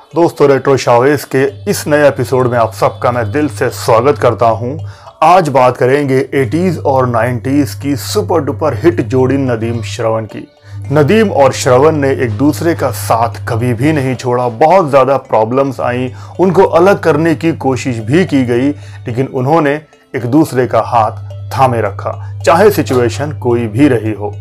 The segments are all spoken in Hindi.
दोस्तों, रेट्रो शोवेज के इस नए एपिसोड में आप सबका मैं दिल से स्वागत करता हूं। आज बात करेंगे 80s और 90s की सुपर डुपर हिट जोड़ी नदीम श्रवण की। नदीम और श्रवण ने एक दूसरे का साथ कभी भी नहीं छोड़ा। बहुत ज़्यादा प्रॉब्लम्स आई, उनको अलग करने की कोशिश भी की गई, लेकिन उन्होंने एक दूसरे का हाथ थामे रखा, चाहे सिचुएशन कोई भी रही हो।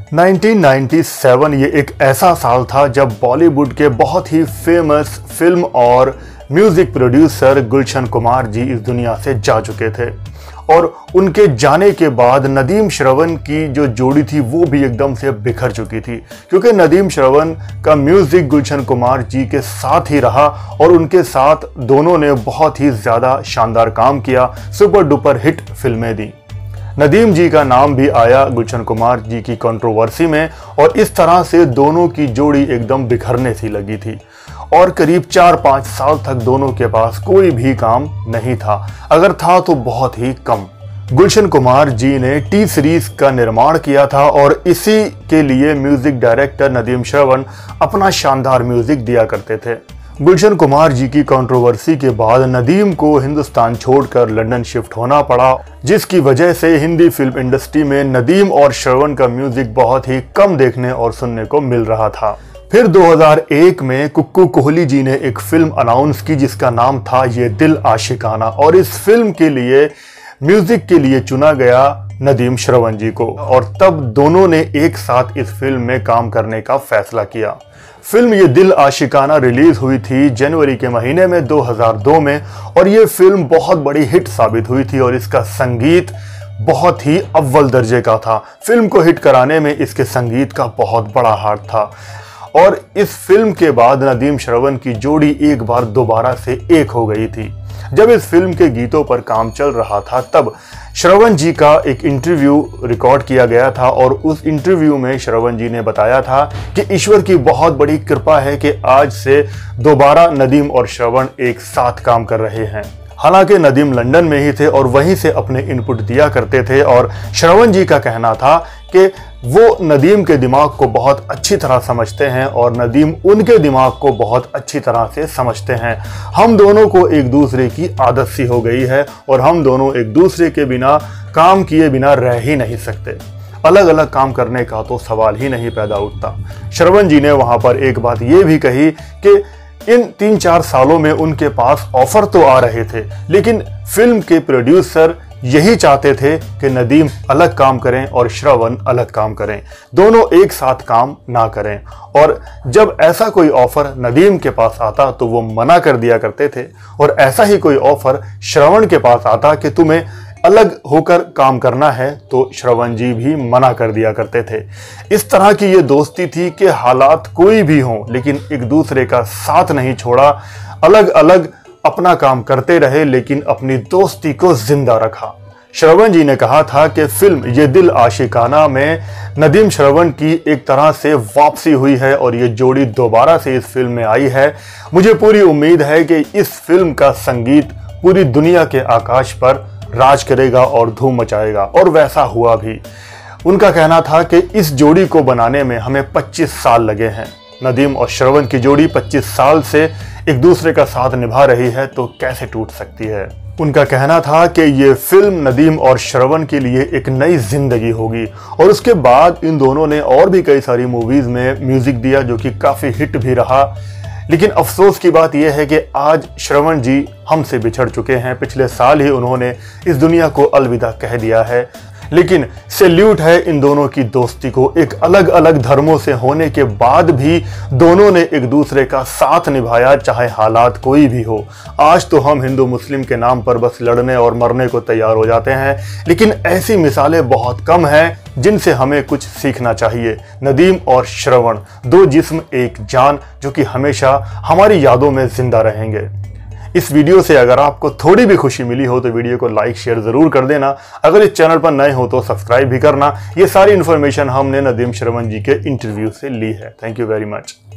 1997 ये एक ऐसा साल था जब बॉलीवुड के बहुत ही फेमस फिल्म और म्यूजिक प्रोड्यूसर गुलशन कुमार जी इस दुनिया से जा चुके थे और उनके जाने के बाद नदीम श्रवण की जो जोड़ी थी वो भी एकदम से बिखर चुकी थी, क्योंकि नदीम श्रवण का म्यूजिक गुलशन कुमार जी के साथ ही रहा और उनके साथ दोनों ने बहुत ही ज़्यादा शानदार काम किया, सुपर डुपर हिट फिल्में दी। नदीम जी का नाम भी आया गुलशन कुमार जी की कंट्रोवर्सी में और इस तरह से दोनों की जोड़ी एकदम बिखरने सी लगी थी और करीब 4-5 साल तक दोनों के पास कोई भी काम नहीं था, अगर था तो बहुत ही कम। गुलशन कुमार जी ने टी सीरीज का निर्माण किया था और इसी के लिए म्यूजिक डायरेक्टर नदीम श्रवण अपना शानदार म्यूजिक दिया करते थे। गुलशन कुमार जी की कंट्रोवर्सी के बाद नदीम को हिंदुस्तान छोड़कर लंदन शिफ्ट होना पड़ा, जिसकी वजह से हिंदी फिल्म इंडस्ट्री में नदीम और श्रवण का म्यूजिक बहुत ही कम देखने और सुनने को मिल रहा था। फिर 2001 में कुक्कू कोहली जी ने एक फिल्म अनाउंस की जिसका नाम था ये दिल आशिकाना, और इस फिल्म के लिए म्यूजिक के लिए चुना गया नदीम श्रवण जी को और तब दोनों ने एक साथ इस फिल्म में काम करने का फैसला किया। फिल्म ये दिल आशिकाना रिलीज हुई थी जनवरी के महीने में 2002 में और ये फिल्म बहुत बड़ी हिट साबित हुई थी और इसका संगीत बहुत ही अव्वल दर्जे का था। फिल्म को हिट कराने में इसके संगीत का बहुत बड़ा हाथ था और इस फिल्म के बाद नदीम श्रवण की जोड़ी एक बार दोबारा से एक हो गई थी। जब इस फिल्म के गीतों पर काम चल रहा था तब श्रवण जी का एक इंटरव्यू रिकॉर्ड किया गया था और उस इंटरव्यू में श्रवण जी ने बताया था कि ईश्वर की बहुत बड़ी कृपा है कि आज से दोबारा नदीम और श्रवण एक साथ काम कर रहे हैं। हालांकि नदीम लंदन में ही थे और वहीं से अपने इनपुट दिया करते थे और श्रवण जी का कहना था कि वो नदीम के दिमाग को बहुत अच्छी तरह समझते हैं और नदीम उनके दिमाग को बहुत अच्छी तरह से समझते हैं। हम दोनों को एक दूसरे की आदत सी हो गई है और हम दोनों एक दूसरे के बिना काम किए बिना रह ही नहीं सकते। अलग अलग काम करने का तो सवाल ही नहीं पैदा उठता। श्रवण जी ने वहां पर एक बात ये भी कही कि इन 3-4 सालों में उनके पास ऑफर तो आ रहे थे, लेकिन फिल्म के प्रोड्यूसर यही चाहते थे कि नदीम अलग काम करें और श्रवण अलग काम करें, दोनों एक साथ काम ना करें। और जब ऐसा कोई ऑफर नदीम के पास आता तो वो मना कर दिया करते थे और ऐसा ही कोई ऑफर श्रवण के पास आता कि तुम्हें अलग होकर काम करना है तो श्रवण जी भी मना कर दिया करते थे। इस तरह की ये दोस्ती थी कि हालात कोई भी हों लेकिन एक दूसरे का साथ नहीं छोड़ा, अलग अलग अपना काम करते रहे लेकिन अपनी दोस्ती को जिंदा रखा। श्रवण जी ने कहा था कि फिल्म ये दिल आशिकाना में नदीम श्रवण की एक तरह से वापसी हुई है और ये जोड़ी दोबारा से इस फिल्म में आई है। मुझे पूरी उम्मीद है कि इस फिल्म का संगीत पूरी दुनिया के आकाश पर राज करेगा और धूम मचाएगा, और वैसा हुआ भी। उनका कहना था कि इस जोड़ी को बनाने में हमें 25 साल लगे हैं। नदीम और श्रवण की जोड़ी 25 साल से एक दूसरे का साथ निभा रही है तो कैसे टूट सकती है। उनका कहना था कि ये फिल्म नदीम और श्रवण के लिए एक नई जिंदगी होगी और उसके बाद इन दोनों ने और भी कई सारी मूवीज में म्यूजिक दिया जो कि काफी हिट भी रहा। लेकिन अफसोस की बात यह है कि आज श्रवण जी हमसे बिछड़ चुके हैं। पिछले साल ही उन्होंने इस दुनिया को अलविदा कह दिया है, लेकिन सैल्यूट है इन दोनों की दोस्ती को। एक अलग अलग धर्मों से होने के बाद भी दोनों ने एक दूसरे का साथ निभाया, चाहे हालात कोई भी हो। आज तो हम हिंदू मुस्लिम के नाम पर बस लड़ने और मरने को तैयार हो जाते हैं, लेकिन ऐसी मिसालें बहुत कम हैं जिनसे हमें कुछ सीखना चाहिए। नदीम और श्रवण, दो जिस्म एक जान, जो कि हमेशा हमारी यादों में जिंदा रहेंगे। इस वीडियो से अगर आपको थोड़ी भी खुशी मिली हो तो वीडियो को लाइक शेयर जरूर कर देना। अगर इस चैनल पर नए हो तो सब्सक्राइब भी करना। ये सारी इन्फॉर्मेशन हमने नदीम श्रवण जी के इंटरव्यू से ली है। Thank you very much.